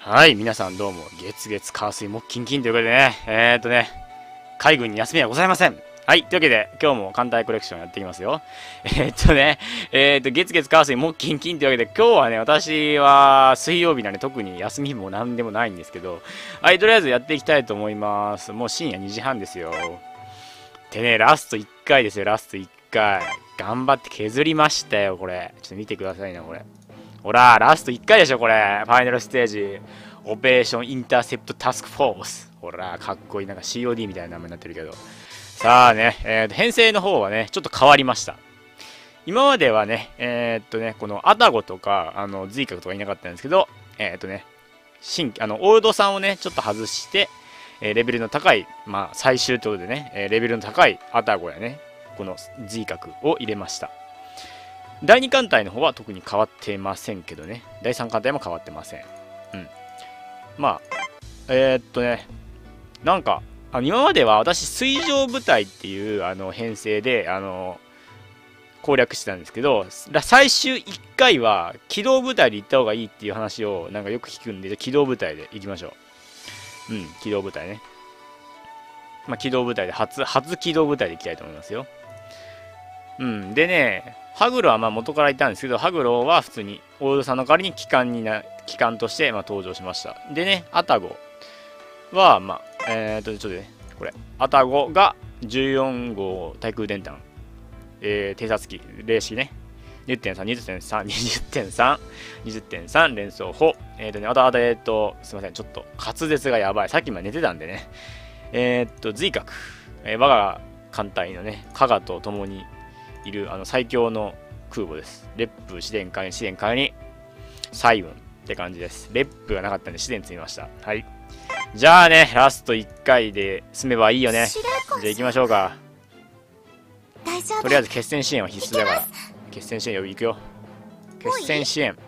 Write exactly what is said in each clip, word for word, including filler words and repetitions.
はい、皆さんどうも、月月火水木金金ということでね、えーっとね、海軍に休みはございません。はい、というわけで、今日も艦隊コレクションやっていきますよ。えーっとね、えーっと、月月火水木金金というわけで、今日はね、私は水曜日なんで特に休みもなんでもないんですけど、はい、とりあえずやっていきたいと思います。もう深夜にじはんですよ。でね、ラストいっかいですよ、ラストいっかい。頑張って削りましたよ、これ。ちょっと見てくださいな、これ。ほら、ラストいっかいでしょ、これ。ファイナルステージ。オペレーションインターセプトタスクフォース。ほら、かっこいい。なんか シーオーディー みたいな名前になってるけど。さあね、えーと、編成の方はね、ちょっと変わりました。今まではね、えー、っとね、このアタゴとか、あの、ズイカとかいなかったんですけど、えー、っとね、新、あの、オールドさんをね、ちょっと外して、えー、レベルの高い、まあ、最終ということでね、えー、レベルの高いアタゴやね、このズイカクを入れました。だいに艦隊の方は特に変わってませんけどね。だいさん艦隊も変わってません。うん。まあ、えー、っとね、なんか、あの今までは私、水上部隊っていうあの編成で、あの、攻略してたんですけど、最終いっかいは機動部隊で行った方がいいっていう話をなんかよく聞くんで、機動部隊で行きましょう。うん、機動部隊ね。まあ、機動部隊で初、初機動部隊で行きたいと思いますよ。うん、でね、ハグロはまあ元からいたんですけど、ハグロは普通にオールドさんの代わりに機関にな、機関としてまあ登場しました。でね、アタゴは、まあ、えーっと、ちょっとね、これ、アタゴがじゅうよん号対空電弾、えー、偵察機、零式ね、にじゅってんさん、にじゅってんさん、にじゅってんさん、にじゅってんさん、連装砲、えーっとね、あと、あと、えーっと、すいません、ちょっと滑舌がやばい。さっきまで寝てたんでね、えーっと、ズイカク、えー、我が艦隊のね、加賀と共に、いるあの最強の空母です。烈風、試練艦、試練艦に彩雲って感じです。烈風がなかったんで試練積みました。はい。じゃあね、ラストいっかいで済めばいいよね。じゃあ行きましょうか。とりあえず決戦支援は必須だから。決戦支援呼び行くよ。決戦支援。よ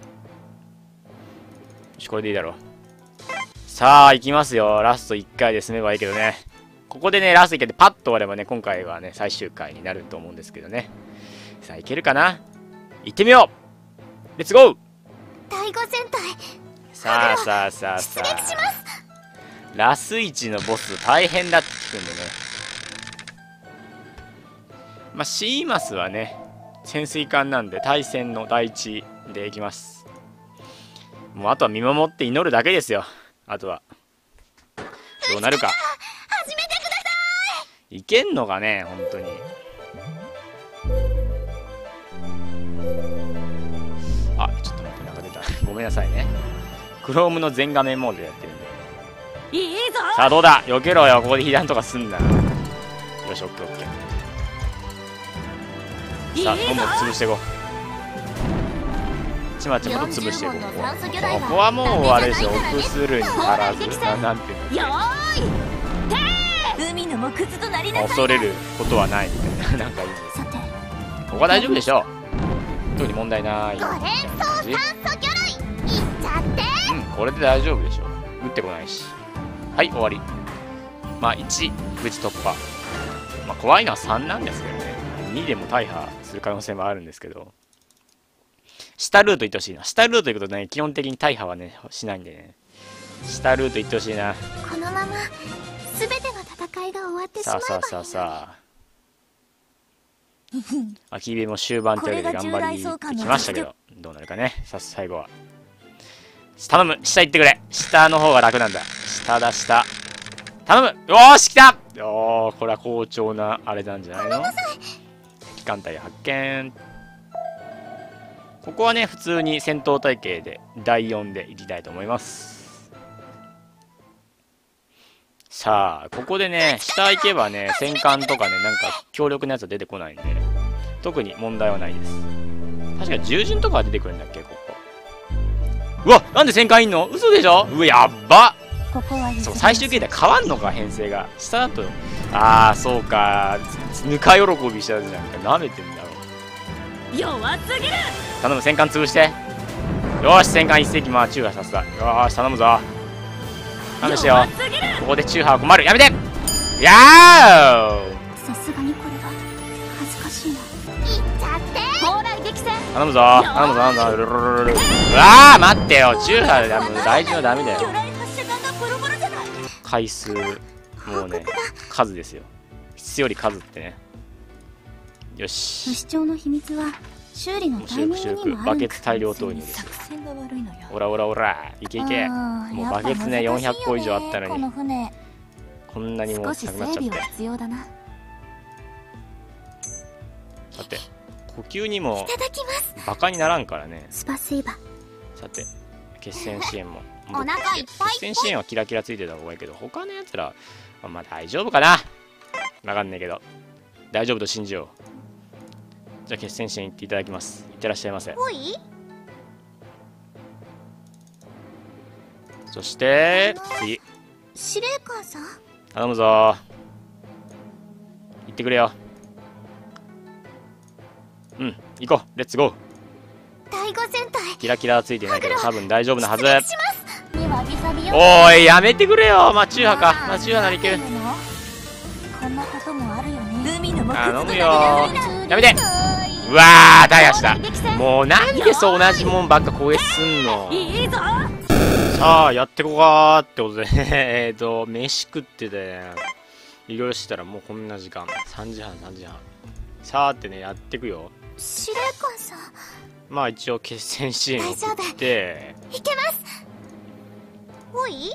し、これでいいだろう。さあ、行きますよ。ラストいっかいで済めばいいけどね。ここでね、ラストいっかいでパッと終わればね、今回はね、最終回になると思うんですけどね。さあ、いけるかな？行ってみよう！レッツゴー！ 第五戦隊。 さあさあさあさあ。ラスいちのボス大変だって聞くんでね。まあ、シーマスはね、潜水艦なんで対戦の第一でいきます。もうあとは見守って祈るだけですよ。あとは。どうなるか。いけんのかね、本当に。あ、ちょっと待って、なんか出た。ごめんなさいね。クロームの全画面モードでやってるんで。 いいぞ。 さあ、どうだ？避けろよ。ここで被弾とかすんな。よし、オッケーオッケー。さあ、どんどん潰していこう。ちまちまと潰していこう。ここはもうあれでしょ。臆するに足らず。な、なんていうの。 海の木図となりなさい。 恐れることはないみたいな。なんかいいです。ここは大丈夫でしょう。特に問題ない感じ。うん、これで大丈夫でしょう。撃ってこないし。はい、終わり。まあ、いち、無事突破。まあ、怖いのはさんなんですけどね。にでも大破する可能性もあるんですけど。下ルート行ってほしいな。下ルート行くとね、基本的に大破はね、しないんでね。下ルート行ってほしいな。 このまま、すべての戦いが終わってしまえばいいのに。 さあさあさあさあ。アキビも終盤というわけで頑張りってきましたけど、どうなるかね。さあ、最後は。頼む、下行ってくれ。下の方が楽なんだ。下だ、下。頼む。よーし、来た。おー、これは好調なあれなんじゃないの？機関隊発見。ここはね、普通に戦闘体系でだいよんでいきたいと思います。さあ、ここでね、下行けばね、戦艦とかね、なんか強力なやつは出てこないんで、特に問題はないです。確か獣人とかは出てくるんだっけ、ここ。うわ、なんで戦艦いんの？嘘でしょ？うわ、やっば！そう、最終形態変わんのか、編成が。下だと、あー、そうか、ぬか喜びしたやつじゃんか、舐めてんだろ。 弱すぎる！ 頼む、戦艦潰して。よーし、戦艦一隻、まあ、中破させた。よーし、頼むぞ。なんでしてよ。ここで中破は困る。やめて。やー！ さすがにこれは恥ずかしいな。いっちゃって。蓬莱激戦。 頼むぞ頼むぞ頼むぞ。ルルルルル。うわー待ってよ、中波でもう大事はダメだよ。回数もうね数ですよ。質より数ってね。よし。 不死鳥の秘密は修理のタイミングにもある。 バケツ大量投入ですよ。オラオラオラいけいけ。もうバケツねよんひゃっこ以上あったのにこんなにもうなくなっちゃって。さて呼吸にもバカにならんからね。 スパシーバ。 さて決戦支援もお腹いっぱい。 決戦支援はキラキラついてた方がいいけど他のやつらはまあ大丈夫かな。わかんないけど大丈夫と信じよう。じゃあ決戦支援行っていただきます。いってらっしゃいませ。そして次司令官さん頼むぞー。行ってくれよ。うん行こうレッツゴー。 第五戦隊キラキラついてないけど多分大丈夫なはず。 おおーいやめてくれよ。まあ中波か。まあ中波ならいける。 こんなこともあるよね。 頼むよー。やめて。うわー大破した。もうなんでそう同じもんばっか攻撃すんの。さあやってこかーってことでえっと飯食ってていろいろしてたらもうこんな時間さんじはんさんじはん。さあってねやってくよ。 司令官さんまあ一応決戦支援を送っていけます。おい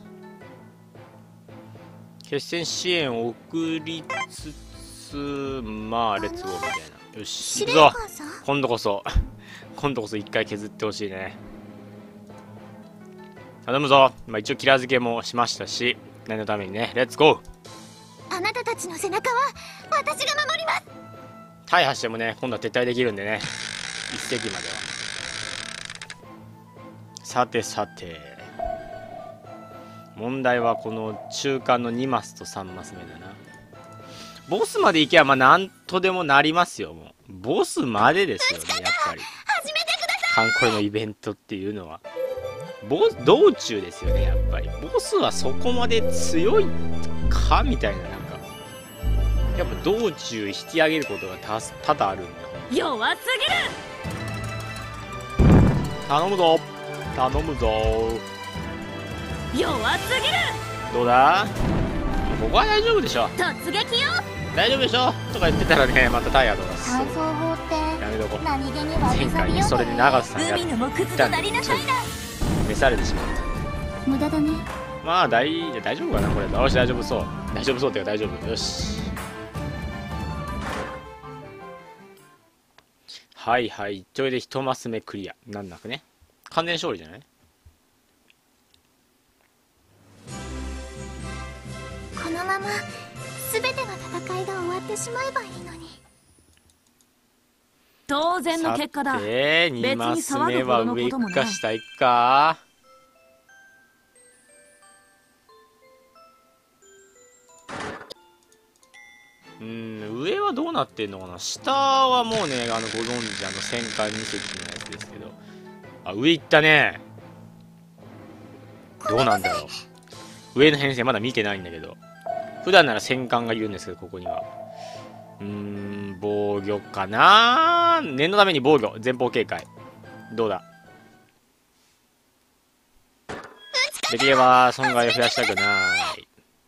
決戦支援を送りつつまあレッツゴーみたいな。よし行くぞ。今度こそ今度こそ一回削ってほしいね。頼むぞ。まあ一応キラ付けもしましたし念のためにねレッツゴー。 あなたたちの背中は私が守ります。 大破してもね今度は撤退できるんでね一隻までは。さてさて問題はこの中間のにマスとさんマス目だな。ボスまで行けばまあなんとでもなりますよ。もうボスまでですよねやっぱり。カンコレのイベントっていうのはボス道中ですよねやっぱり。ボスはそこまで強いかみたいな。なんかやっぱ道中引き上げることがた多々あるんだ。 弱すぎる。頼むぞ頼むぞ。 弱すぎる。 どうだここは大丈夫でしょ。 突撃よ大丈夫でしょとか言ってたらねまたタイヤとかす体操法ってやめとこう。 何気に前回にそれで長瀬さんやったんで召されてしまった。 無駄だね。 まあ大大丈夫かなこれ。よし大丈夫そう大丈夫そうっていうか大丈夫。よしはいはいそれで一マス目クリアなんなくね完全勝利じゃない。 このまま全ての戦いが終わってしまえばいいのに。当然の結果だ。 さてにマス目は上行くか下行くか。うん上はどうなってんのかな。下はもうねあのご存知あの戦艦に隻のやつですけど。あ上行ったね。どうなんだろう上の編成まだ見てないんだけど普段なら戦艦がいるんですけどここにはうーん防御かな。念のために防御前方警戒どうだ。できれば損害を増やしたくない。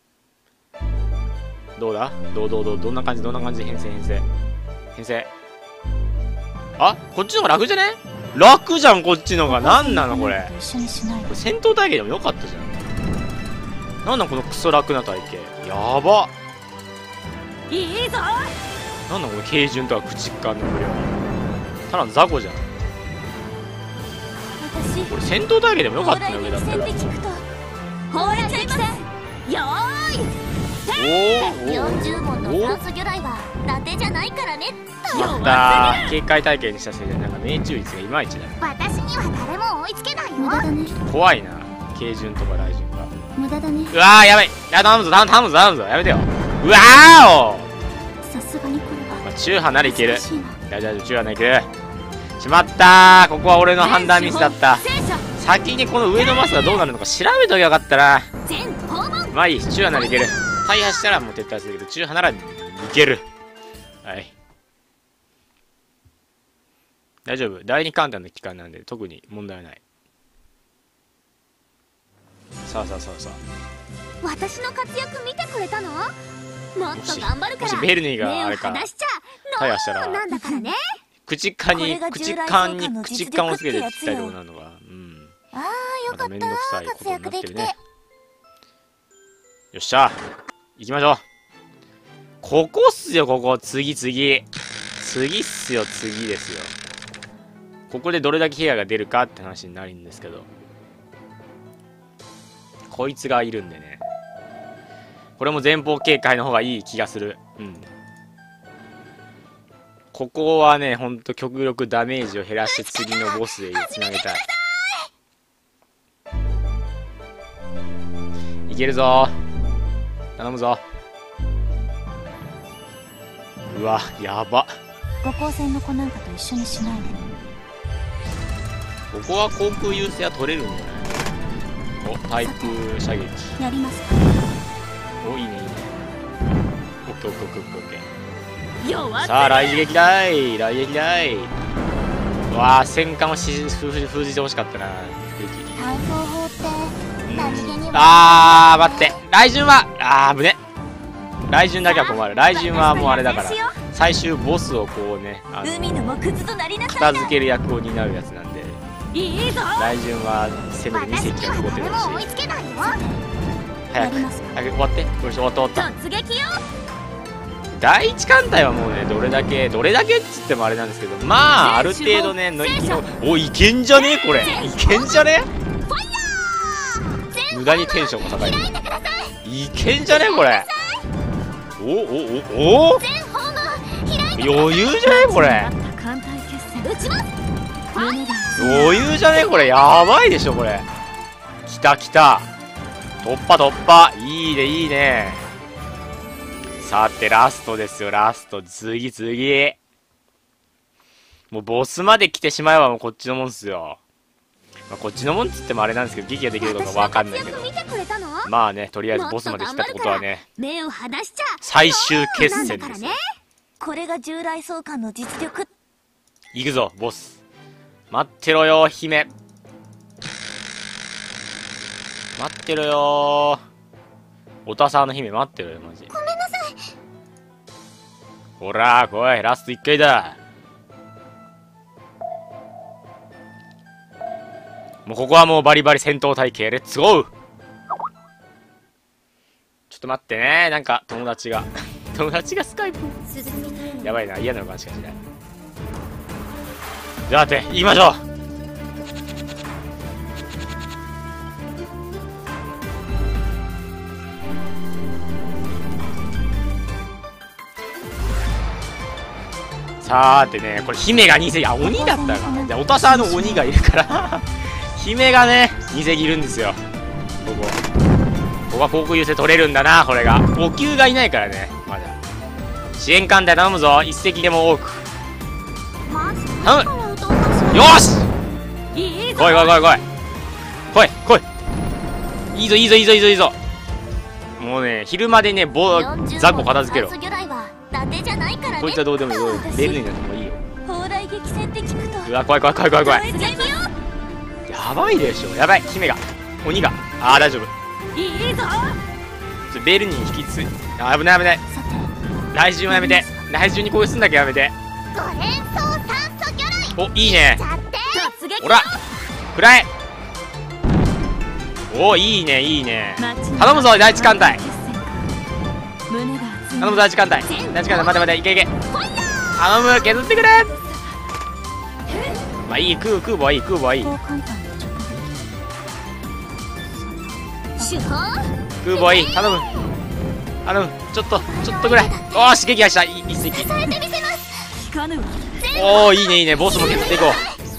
どうだどうどうどうどんな感じどんな感じで編成編成編成。あこっちの方が楽じゃね。楽じゃんこっちの方が。なんなのこれ。これ戦闘体系でもよかったじゃん。なんなんこのクソ楽な体系やば。 いいぞ。 なんなんこの軽順とか駆逐艦の無料ただの雑魚じゃん。これ戦闘体系でもよかったよ上だったら。 放射線よーい。よんじゅうもんの酸素魚雷は伊達じゃないからね。 まったー警戒体系にしたせいでなんか命中率がいまいちだ。 私には誰も追いつけないよ。無駄だね。 怖いな軽順とか大順が。 無駄だね。 うわーやばい。や頼むぞ頼むぞ頼むぞやめてよ。うわーおさすがにこれは、 まあ、中波ならいける。大丈夫中波ならいける。しまったーここは俺の判断ミスだった。先にこの上のマスがどうなるのか調べときゃよかったな。まあいい中波ならいける。大破したらもう撤退するけど中波ならいける。はい大丈夫。第二艦隊の期間なんで特に問題はない。さあさあさあさあ。 私の活躍見てくれたの？もっと頑張るから。 もしベルニーがあれか対話したらなんだからね。 口かに口管に口管をつけて聞きたいところなのが、うん。 ああよかった。 めんどくさいことになってるね。よよっしゃ行きましょう。ここっすよ、ここ。次次次っすよ、次ですよ。ここでどれだけ被害が出るかって話になるんですけど、こいつがいるんでね、これも前方警戒の方がいい気がする。うん。ここはね、ほんと極力ダメージを減らして次のボスへつなげたい。いけるぞ。頼むぞ。うわ、やば。 五光線の子なんかと一緒にしないで。 ここは航空優勢は取れるんじゃない？お、対空射撃。 やりますか。 お、いいねいいね。オッケーオッケーオッケーオッケー。 ささあ、雷撃だい雷撃だい。うわあ、戦艦をし封じてほしかったな。 対空砲って何気に。 あー、待って。雷神は、あー、危ね。雷神だけは困る。雷神はもうあれだから。最終ボスをこうね、あの片付ける役を担うやつなんで。雷神はせめてに隻が残ってるし。早く、早く終わって。よし、終わった終わった。第一艦隊はもうね、どれだけ、どれだけっつってもあれなんですけど、まあ、ある程度ね、のお、いけんじゃねこれ。いけんじゃね無駄にテンションが高い。いけんじゃねこれ。おおおお余裕じゃねこれ。余裕じゃねこれ。やばいでしょこれ。きたきた。突破突破。いいねいいね。さてラストですよラスト。次次。もうボスまで来てしまえばもうこっちのもんっすよ。まあ、こっちのもんっつってもあれなんですけど、劇ができるかわかんないけど、まあね、とりあえずボスまで来たってことはね、最終決戦ですよ。 これが従来総監の実力。 行くぞボス。待ってろよ姫。待ってろよおたさの姫待ってろよマジ。 ごめんなさい。 ほら来い、ラストいっかいだ。もうここはもうバリバリ戦闘体系、レッツゴー。ちょっと待ってね、なんか友達が友達がスカイプやばいな、嫌なのかしかしない。じゃあて行きましょう。さーてね、これ姫がに隻、あ、鬼だったか。じゃあおたさの鬼がいるから姫がねに隻いるんですよ。ここここは航空優勢取れるんだな。これが補給がいないからね。まだ支援艦隊頼むぞ、一隻でも多く頼む。よーし来い来い来い来い来い来い。いいぞいいぞいいぞいいぞいいぞ。もうね、昼までね、ボザコ片付けろ。こいつはどうでもいい。ベルになってもいいよ。うわ怖い怖い怖い怖い怖い。やばいでしょ。やばい姫が鬼が。ああ大丈夫。ちょベルに引き継い。あ危ない危ない。雷神はやめて。雷神に攻撃するんだけやめて。おいいね。ほら食らえ。おいいねいいね。頼むぞ第一艦隊。頼む第一艦隊。第一艦隊待て待ていけいけ。頼む削ってくれ。まあいい空空母はいい空母はいい。空母はいい頼む頼む。ちょっとちょっとぐらい。おーし撃破した一隻。おおいいねいいね。ボスも削っていこう。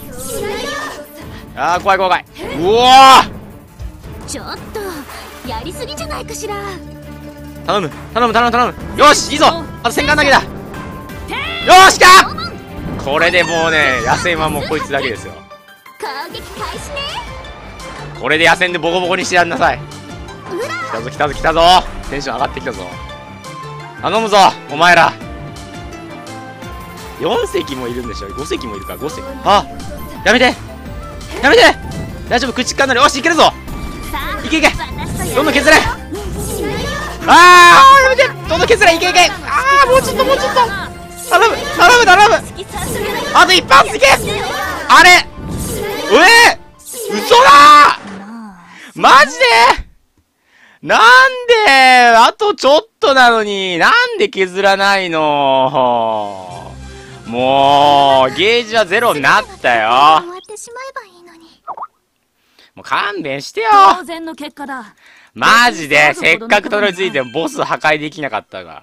ああ怖い怖い怖い。うわちょっとやりすぎじゃないかしら。 頼む頼む頼む頼む。よしいいぞ。あと戦艦だけだ。よしかこれでもうね野戦はもうこいつだけですよ。 攻撃開始ね。 これで野戦でボコボコにしてやんなさい。来たぞ来たぞ来たぞ。テンション上がってきたぞ。頼むぞお前ら。 よん隻もいるんでしょ。ご隻もいるか、ご隻。あ、やめてやめて大丈夫、口かなり。よし、いけるぞ。いけいけ、どんどん削れ。あー、やめて、どんどん削れ。いけいけ。あー、もうちょっともうちょっと頼む頼む頼む。あと一発いけ。あれ、うえ嘘だー、マジで。なんであとちょっとなのに、なんで削らないの。もう、ゲージはゼロになったよ。 終わってしまえばいいのに。 もう勘弁してよ。 当然の結果だ。 マジで、せっかくたどり着いてもボス破壊できなかったが。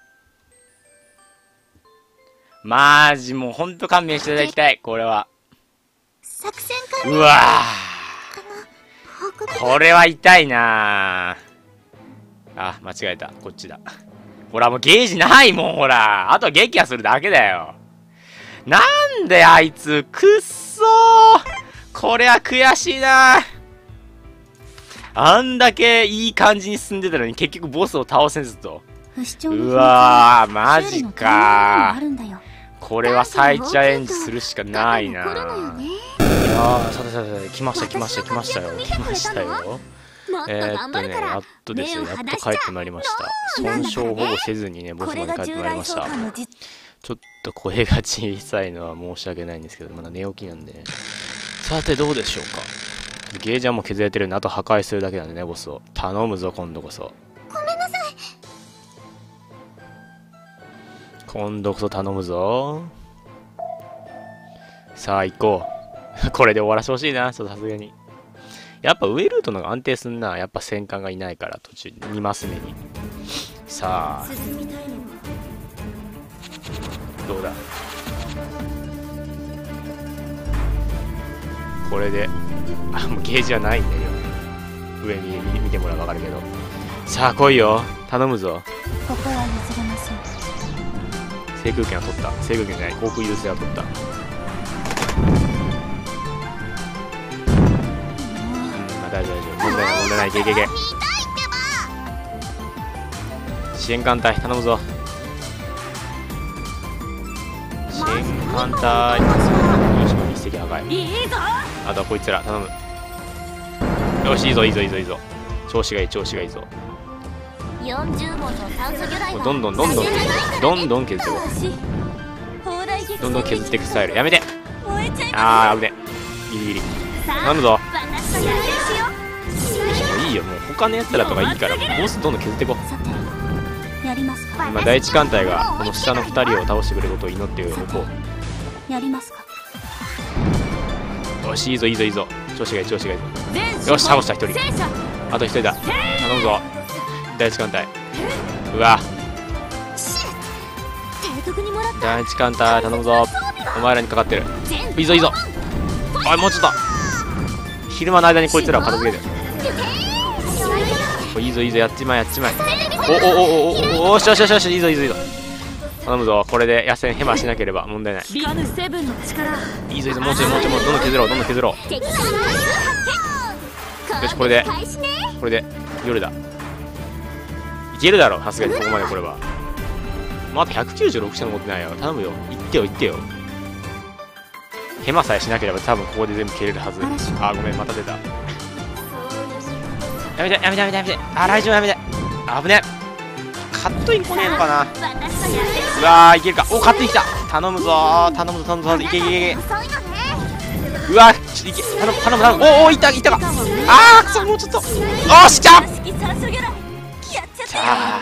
マジもうほんと勘弁していただきたい、これは。 作戦会うわ報告ぁ。これは痛いなぁ。あ、間違えた。こっちだ。ほら、もうゲージないもん、ほら。あとは撃破するだけだよ。なんであいつ、くっそー。これは悔しいなぁ。あんだけいい感じに進んでたのに結局ボスを倒せずと。うわぁ、マジかー。これは再チャレンジするしかないなぁ。いやー、さてさてさて、来ました来ました来ましたよ。来ましたよ。えー、っとね、やっとですよ、やっと帰ってまいりました。損傷ほぼせずにね、ボスまで帰ってまいりました。ちょっと声が小さいのは申し訳ないんですけど、まだ寝起きなんでね。さて、どうでしょうか。ゲージはもう削れてるんで、あと破壊するだけなんでね、ボスを。頼むぞ、今度こそ。 ごめんなさい。 今度こそ頼むぞ。さあ、行こう。これで終わらせてほしいな、ちょっとさすがに。やっぱ上ルートの方が安定すんな。やっぱ戦艦がいないから、途中にマス目に。さあ。どうだ。これで、あ、もうゲージはないんだよ。上に見てもらうわかるけど。さあ、来いよ。頼むぞ。 ここは譲れません。 制空権は取った。制空権じゃない。航空優勢は取った。大丈夫大丈夫、問題ない問題ない。ゲゲゲ支援艦隊頼むぞ。支援艦隊、よし、一隻破壊。 いいぞ。 あとはこいつら頼む。よし、いいぞいいぞいいぞいいぞ。調子がいい調子がいいぞ。 よんじゅうもんの酸素魚雷はどんどんどんどんどんどん削っていこう。どんどん削っていくスタイルやめて。あー、危ねギリギリ。頼むぞ。いいよ、もう他のやつらとかいいから、ボスどんどん削っていこう。今第一艦隊がこの下のふたりを倒してくれることを祈っておこう。 やりますか。 よし、いいぞいいぞいいぞ。調子がいい調子がいいぞ。よし、倒したひとり。あとひとりだ。頼むぞ第一艦隊。うわ、第一艦隊頼むぞ。お前らにかかってる。いいぞいいぞ。おい、もうちょっと昼間の間にこいつらを片付けて。いいぞいいぞ、やっちまえやっちまえ。おおおおおおお、しよしよしよし、いいぞいいぞいいぞ。頼むぞ。これで野戦ヘマしなければ問題ない。 ビアヌセブンの力。 いいぞいいぞ、もうちょいもうちょい、もうどんどん削ろうどんどん削ろう。よし、これでこれで夜だ。いけるだろ、さすがにここまでこれは。まだひゃくきゅうじゅうろくしか残ってないよ。頼むよ、行ってよ行ってよ。ヘマさえしなければ多分ここで全部蹴れるはず。あー、ごめん、また出た。やめてやめてやめてやめて。あー、ライジョンやめて。あぶね。カットイン来ねえのかな。うわー、いけるか。お、カットイン来た。頼むぞー頼むぞ頼むぞ。いけいけいけいけ。うわー、ちょっといけ。頼む頼む頼む。おお、いったいったか。あー、くそ、もうちょっと。おーし、来た。来た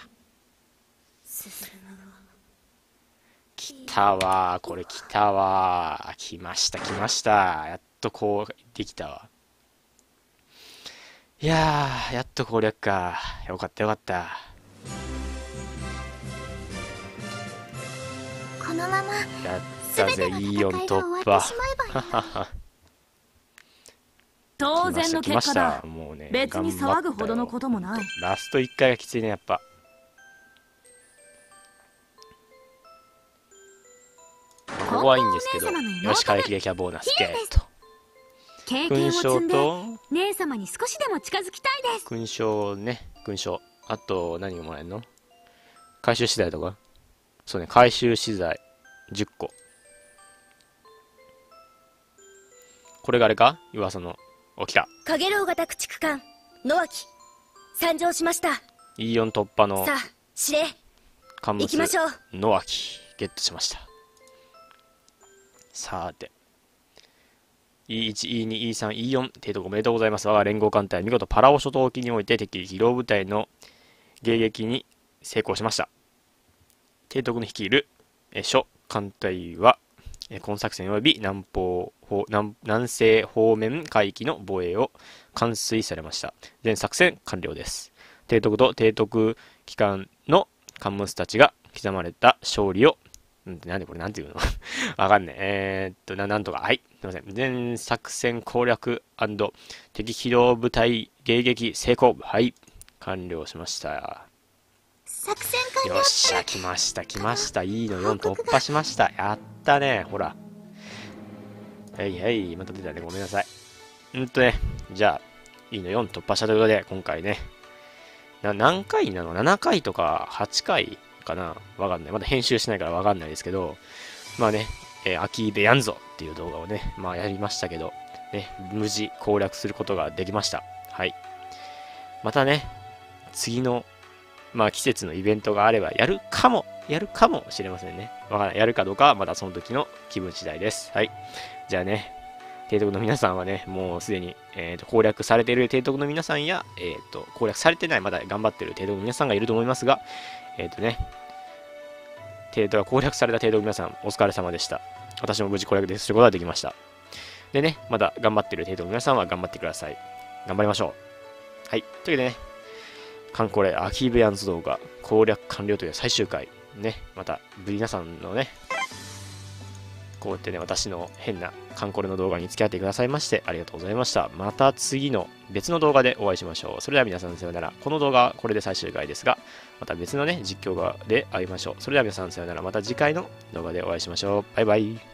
来たわー、これ来たわー。来ました来ました。やっとこうできたわ。いやー、やっと攻略か。よかったよかった。 このままやったぜ、イーオン突破。 当然の結果だ。 もうね、 別に騒ぐほどのこともない。 ラストいっかいがきついね、やっぱ。ここはいいんですけど。よし、回避撃破ボーナスゲット。 経験を積んで勲章と姉様に少しでも近づきたいです。 勲章ね、勲章。あと何がもらえるの？回収資材とか。そうね、回収資材。 じゅっこ。これがあれか噂の。起きた。 かげろう型駆逐艦野脇参上しました。 イーよん 突破のさあ指令艦行きましょう。 物野脇ゲットしました。さて イーワン、イーツー、イースリー、イーフォー 提督おめでとうございます。我が連合艦隊は見事パラオ諸島沖において敵機動部隊の迎撃に成功しました。提督の率いる諸艦隊は今作戦及び南方南南西方面海域の防衛を完遂されました。全作戦完了です。提督と提督機関の艦務たちが刻まれた勝利を、んなんでこれなんていうのわかんない。えー、っとな、なんとか、はい、すいません。全作戦攻略&敵機動部隊迎撃成功。はい、完了しました。 作戦完了。 よっしゃ、来ました、来ました。いいのよん突破しました。やったね、ほら。はいはい、また出たね、ごめんなさい。うんとね、じゃあ、いいのよん突破したということで、今回ね、な何回なの ?なな 回とかはちかいかなわかんない。まだ編集しないからわかんないですけど、まあね、えー、アキーベやんぞっていう動画をね、まあやりましたけど、ね、無事攻略することができました。はい。またね、次の、まあ季節のイベントがあればやるかも、やるかもしれませんね。わからない。やるかどうかはまだその時の気分次第です。はい。じゃあね、提督の皆さんはね、もうすでに、えー、と攻略されている提督の皆さんや、えー、と攻略されてない、まだ頑張っている提督の皆さんがいると思いますが、えっ、ー、とね、提督が攻略された提督の皆さん、お疲れ様でした。私も無事攻略することができました。でね、まだ頑張っている提督の皆さんは頑張ってください。頑張りましょう。はい。というわけでね、観光例アキーベアンズ動画攻略完了という最終回。ね、また、皆さんのね、こうやってね、私の変なカンコレの動画に付き合ってくださいましてありがとうございました。また次の別の動画でお会いしましょう。それでは皆さんさようなら。この動画はこれで最終回ですが、また別のね、実況画で会いましょう。それでは皆さんさようなら。また次回の動画でお会いしましょう。バイバイ。